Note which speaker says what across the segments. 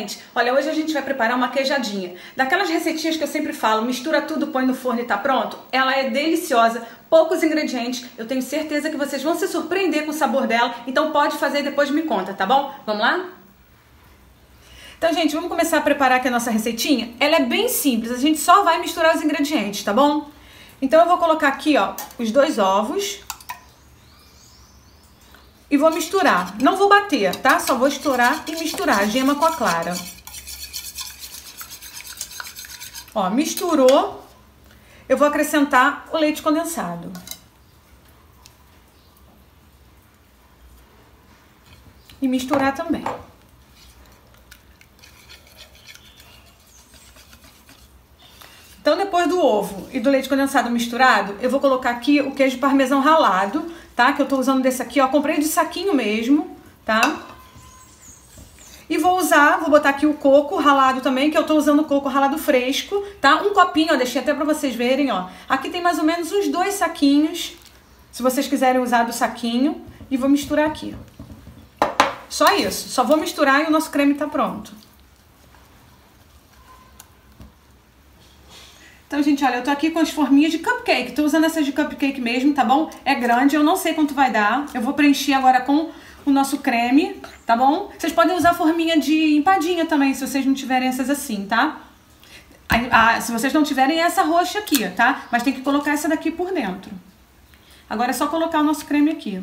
Speaker 1: Gente, olha, hoje a gente vai preparar uma queijadinha. Daquelas receitinhas que eu sempre falo, mistura tudo, põe no forno e tá pronto. Ela é deliciosa, poucos ingredientes. Eu tenho certeza que vocês vão se surpreender com o sabor dela. Então pode fazer e depois me conta, tá bom? Vamos lá? Então, gente, vamos começar a preparar aqui a nossa receitinha. Ela é bem simples, a gente só vai misturar os ingredientes, tá bom? Então eu vou colocar aqui, ó, os 2 ovos. E vou misturar. Não vou bater, tá? Só vou estourar e misturar a gema com a clara. Ó, misturou. Eu vou acrescentar o leite condensado. E misturar também. Então, depois do ovo e do leite condensado misturado, eu vou colocar aqui o queijo parmesão ralado, tá? Que eu tô usando desse aqui, ó. Comprei de saquinho mesmo, tá? E vou botar aqui o coco ralado também, que eu tô usando o coco ralado fresco, tá? Um copinho, ó, deixei até pra vocês verem, ó. Aqui tem mais ou menos uns 2 saquinhos, se vocês quiserem usar do saquinho. E vou misturar aqui. Só isso, só vou misturar e o nosso creme tá pronto. Então, gente, olha, eu tô aqui com as forminhas de cupcake. Tô usando essas de cupcake mesmo, tá bom? É grande, eu não sei quanto vai dar. Eu vou preencher agora com o nosso creme, tá bom? Vocês podem usar forminha de empadinha também, se vocês não tiverem essas assim, tá? Se vocês não tiverem essa roxa aqui, tá? Mas tem que colocar essa daqui por dentro. Agora é só colocar o nosso creme aqui.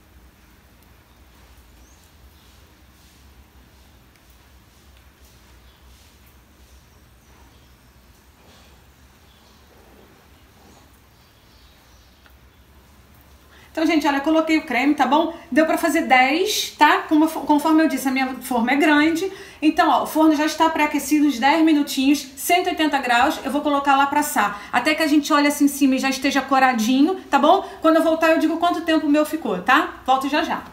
Speaker 1: Então, gente, olha, eu coloquei o creme, tá bom? Deu pra fazer 10, tá? Conforme eu disse, a minha forma é grande. Então, ó, o forno já está pré-aquecido uns 10 minutinhos, 180 graus. Eu vou colocar lá pra assar. Até que a gente olhe assim em cima e já esteja coradinho, tá bom? Quando eu voltar, eu digo quanto tempo o meu ficou, tá? Volto já já.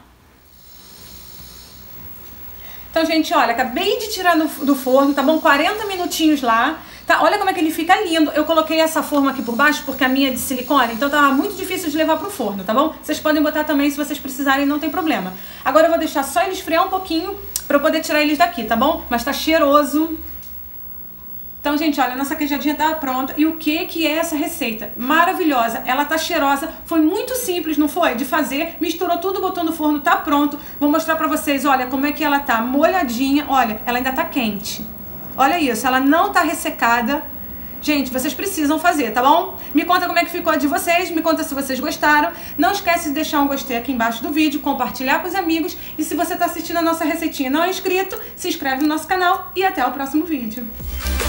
Speaker 1: Então, gente, olha, acabei de tirar do forno, tá bom? 40 minutinhos lá. Tá, olha como é que ele fica lindo. Eu coloquei essa forma aqui por baixo porque a minha é de silicone, então tava muito difícil de levar pro forno, tá bom? Vocês podem botar também se vocês precisarem, não tem problema. Agora eu vou deixar só ele esfriar um pouquinho pra eu poder tirar eles daqui, tá bom? Mas tá cheiroso. Então, gente, olha, a nossa queijadinha tá pronta. E o que é essa receita? Maravilhosa, ela tá cheirosa, foi muito simples, não foi? De fazer, misturou tudo, botou no forno, tá pronto. Vou mostrar pra vocês, olha, como é que ela tá molhadinha. Olha, ela ainda tá quente. Olha isso, ela não tá ressecada. Gente, vocês precisam fazer, tá bom? Me conta como é que ficou a de vocês, me conta se vocês gostaram. Não esquece de deixar um gostei aqui embaixo do vídeo, compartilhar com os amigos. E se você tá assistindo a nossa receitinha e não é inscrito, se inscreve no nosso canal e até o próximo vídeo.